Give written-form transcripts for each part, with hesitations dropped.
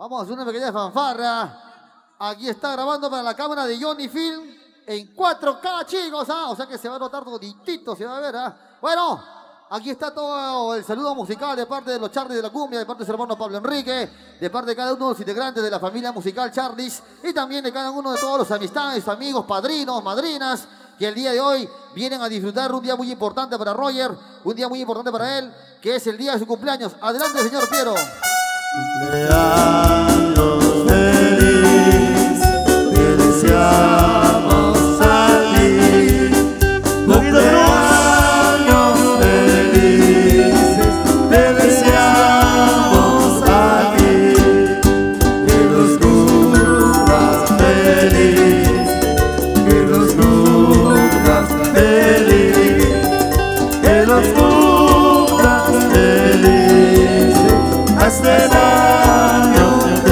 Vamos a hacer una pequeña fanfarra. Aquí está grabando para la cámara de Johnny Film en 4K, chicos. O sea que se va a notar toditito, se va a ver. Bueno, aquí está todo el saludo musical de parte de los Charlies de la Cumbia, de parte de su hermano Pablo Enrique, de parte de cada uno de los integrantes de la familia musical Charlies y también de cada uno de todos los amistades, amigos, padrinos, madrinas, que el día de hoy vienen a disfrutar un día muy importante para Roger, un día muy importante para él, que es el día de su cumpleaños. Adelante, señor Piero. Cumpleaños feliz, te deseamos a ti. Cumpleaños felices, te deseamos a ti. Que los cumplas feliz, que los cumplas feliz, que los cumplas felices hasta el año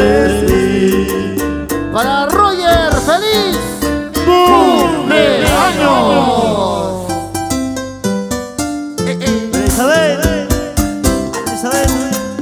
3000. Para Roger, feliz ¡cumpleaños! Isabel, Isabel.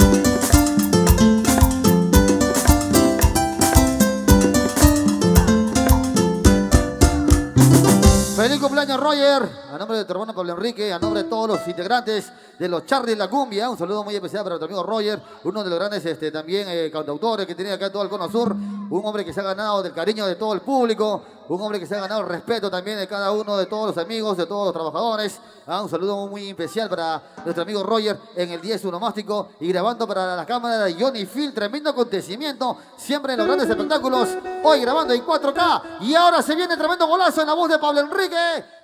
Feliz cumpleaños, Roger. A nombre de tu hermano Pablo Enrique, a nombre de todos los integrantes de los Charlies de la Cumbia, un saludo muy especial para tu amigo Roger, uno de los grandes también cantautores que tiene acá en todo el Cono Sur, un hombre que se ha ganado del cariño de todo el público, un hombre que se ha ganado el respeto también de cada uno de todos los amigos, de todos los trabajadores. Un saludo muy especial para nuestro amigo Roger en el 10 Onomástico y grabando para la cámara de Johnny Film. Tremendo acontecimiento, siempre en los grandes espectáculos. Hoy grabando en 4K y ahora se viene tremendo golazo en la voz de Pablo Enrique.